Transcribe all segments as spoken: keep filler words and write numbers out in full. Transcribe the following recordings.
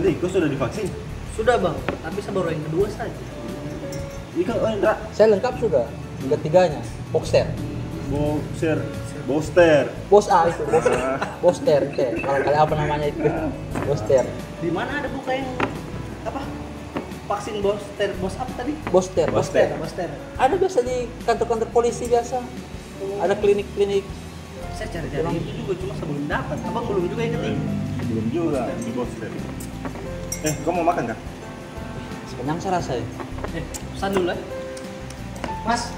Nanti, kau sudah divaksin? Sudah bang, tapi saya baru yang kedua saja. Ika, oh Indra. Saya lengkap sudah, ketiganya. Boxer. Boxer, booster. Bos A itu, bos, boster itu. Kalau kali apa namanya itu? Boster. Di mana ada buka yang apa? Vaksin booster, bos apa tadi? Boster. Boster. Booster. Ada biasa di kantor-kantor polisi biasa. Ada klinik-klinik. Saya cari-cari itu juga cuma sebelum dapat. Abang belum juga yang ketiga. Belum juga, di booster. Eh, kau mau makan kah? Kenyang saya rasa ya. Eh, pesan dulu ya. Mas.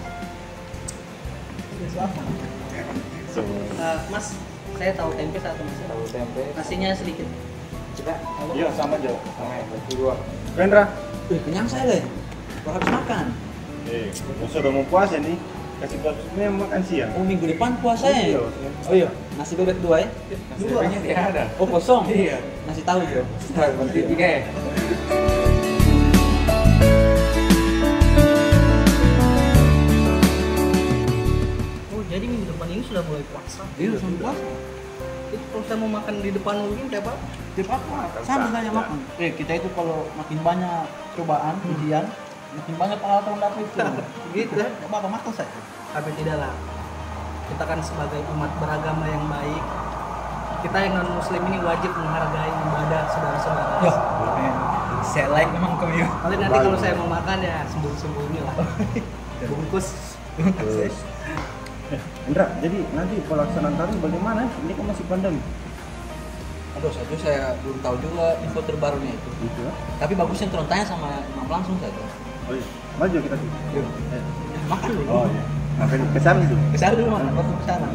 So, Uh, mas, saya tahu tempe satu mas. Tahu tempe. Nasinya sedikit. Coba. iya sama aja. Sama yang kedua. Indra. Wih, kenyang saya deh. Baru habis makan. Eh, kau sudah mau puasa nih? Kasih porsinya makan siang. Oh, minggu depan puasa ya? Iya. Oh iya, nasi bebek dua ya? Dua. Tidak ada. Oh, kosong? Iya. Nasi tahu jo. Berarti tiga ya. Oh, jadi minggu depan ini sudah mulai puasa. Iya, langsung puasa. Itu kalau saya mau makan di depan mungkin kayak apa? Tiap apa? Sama banyak makan. Eh, kita itu kalau makin banyak cobaan, ujian, makin banyak pengalaman dapat itu. Gitu ya? Gak apa-apa makan saja. Tapi tidaklah. Kita kan sebagai umat beragama yang baik, kita yang non muslim ini wajib menghargai ibadah saudara-saudara. Ya. Saya like memang kamu ya. Kali nanti kalau saya mau makan ya sembunyi-sembunyi lah. Bungkus. Terus. Eh, Indra, jadi nanti pelaksanaan taruh bagaimana? Ini kan masih pandemi. Aduh, satu saya belum tahu juga info terbarunya itu. Gitu ya? Tapi bagusnya turun tanya sama imam langsung saja. Oh iya, maju kita tuh. Yuk. Eh, Makan dulu. Oh iya. Makan ke sana tuh. Kesana dulu makan, baru kesana.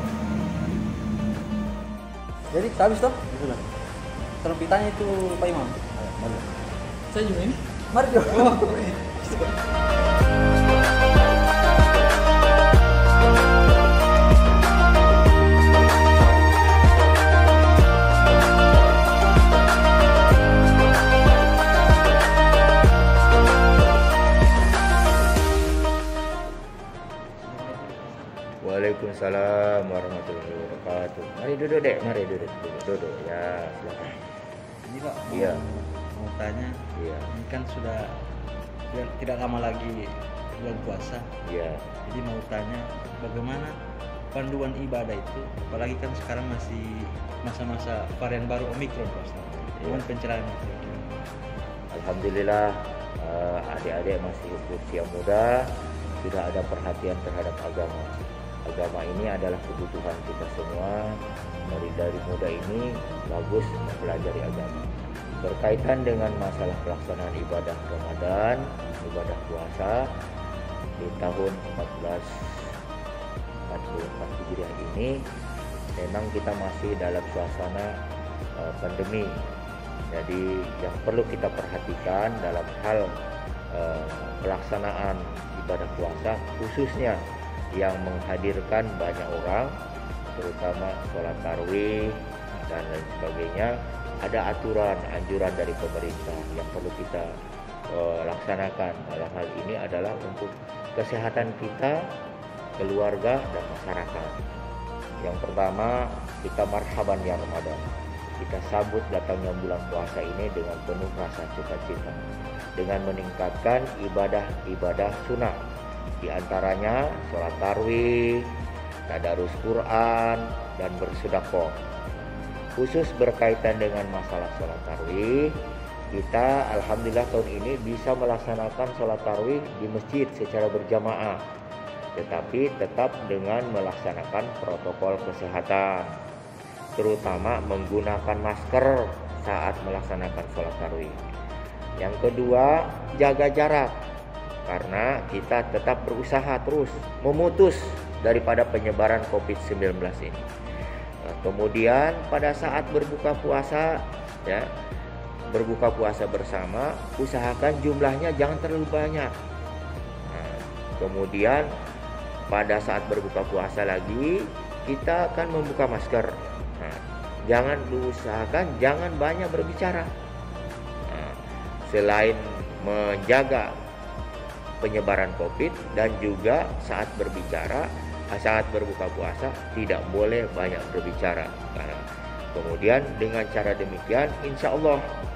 Jadi habis toh? Sudah. Tolong ditanya itu Pak Imam. Maju. Saya juga ini. Mari Jo. Waalaikumsalam warahmatullahi wabarakatuh. Mari duduk dek, mari duduk, duduk, duduk. Ya silakan. Ini Pak, mau, Iya. mau tanya, Iya, ini kan sudah tidak, tidak lama lagi bulan puasa. iya. Jadi mau tanya bagaimana panduan ibadah itu, apalagi kan sekarang masih masa-masa varian baru Omikron Pak Ustaz. Gimana pencerahannya? Alhamdulillah eh, adik-adik masih usia muda sudah ada perhatian terhadap agama. Agama ini adalah kebutuhan kita semua. Dari dari muda ini bagus mempelajari agama. Berkaitan dengan masalah pelaksanaan ibadah Ramadan, ibadah puasa di tahun empat belas empat puluh empat Hijriah ini, memang kita masih dalam suasana uh, pandemi. Jadi yang perlu kita perhatikan dalam hal uh, pelaksanaan ibadah puasa, khususnya yang menghadirkan banyak orang, terutama sholat tarawih dan lain sebagainya, ada aturan anjuran dari pemerintah yang perlu kita uh, laksanakan. Dalam hal ini adalah untuk kesehatan kita, keluarga dan masyarakat. Yang pertama, kita marhaban ya Ramadan. Kita sambut datangnya bulan puasa ini dengan penuh rasa sukacita, dengan meningkatkan ibadah-ibadah sunnah, di antaranya sholat tarawih, tadarus Quran, dan bersedekah. Khusus berkaitan dengan masalah sholat tarawih, kita alhamdulillah tahun ini bisa melaksanakan sholat tarawih di masjid secara berjamaah, tetapi tetap dengan melaksanakan protokol kesehatan, terutama menggunakan masker saat melaksanakan sholat tarawih. Yang kedua, jaga jarak, karena kita tetap berusaha terus memutus daripada penyebaran covid sembilan belas ini. Nah, kemudian pada saat berbuka puasa, ya, berbuka puasa bersama, usahakan jumlahnya jangan terlalu banyak. Nah, kemudian pada saat berbuka puasa lagi, kita akan membuka masker. Nah, jangan diusahakan jangan banyak berbicara. Nah, selain menjaga penyebaran COVID dan juga saat berbicara, saat berbuka puasa tidak boleh banyak berbicara. Nah, kemudian dengan cara demikian, insya Allah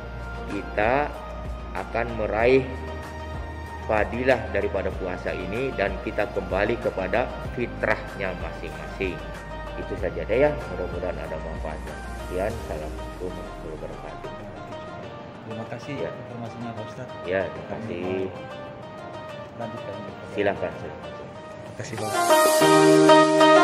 kita akan meraih fadilah daripada puasa ini dan kita kembali kepada fitrahnya masing-masing. Itu saja deh ya, mudah-mudahan ada manfaatnya. Sekian, assalamualaikum warahmatullahi wabarakatuh. Terima kasih Ya. informasinya Pak Ustadz. Ya, terima kasih. Lanjutkan. Silakan. silakan. Terima kasih Pak.